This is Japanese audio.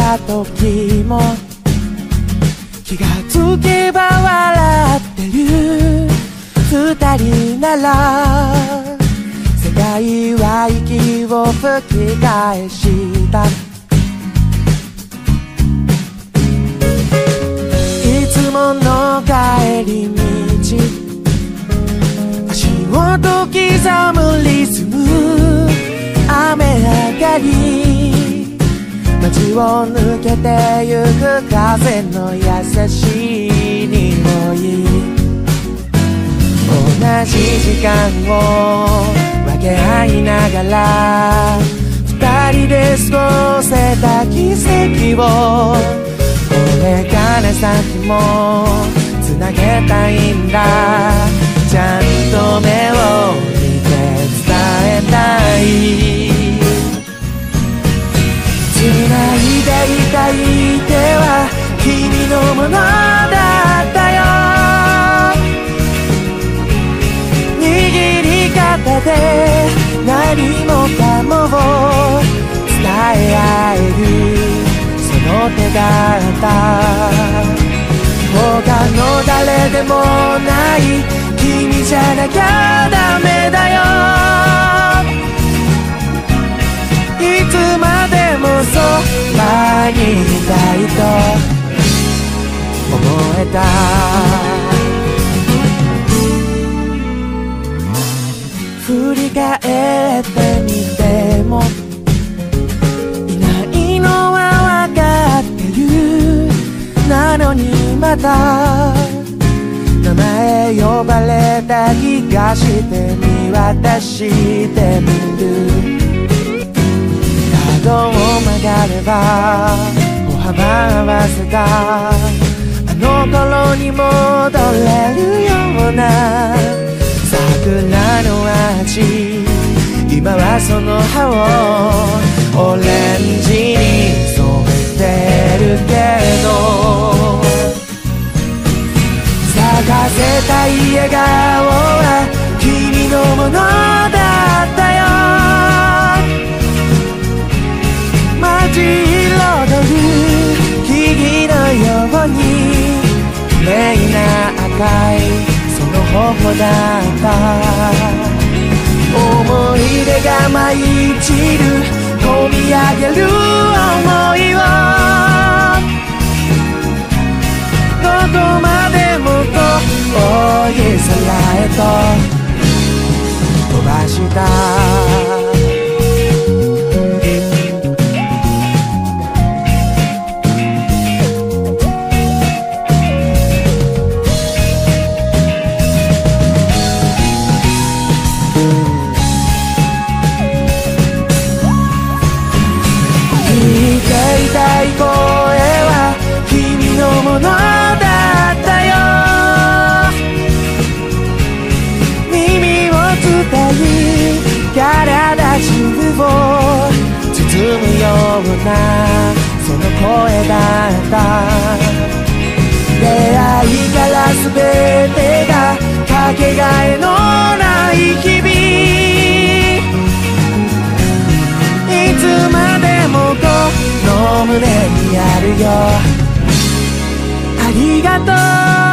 た時も気がつけば笑ってる二人なら世界は息を吹き返したいつもの帰り道足音刻むリズム雨上がり街を抜けてゆく風の優しい匂い同じ時間を分け合いながら二人で過ごせた奇跡をこれから先もつなげたいんだちゃんと目を見て伝えたい繋いでいたい手は君のものだったよ握り方で何もかもを伝え合えるその手だった他の誰でもない君じゃなきゃダメだよいつまでもそばにいたいと思えた振り返ってみてもいないのは分かってるなのにまた名前呼ばれた気がして見渡してみる角を曲がれば歩幅合わせたあの頃に戻れるような桜の味今はその葉をオレンジに染めてるけど咲かせたい笑顔は君のものだったよ街彩る木々のように綺麗な赤いその頬だった思い出が舞い散る込み上げる想いをどこまでも遠い空へと飛ばした痛い声は君のものだったよ耳を伝い体中を包むようなその声だった出会いから全てがかけがえのない日々いつまでもこの胸にあるよありがとう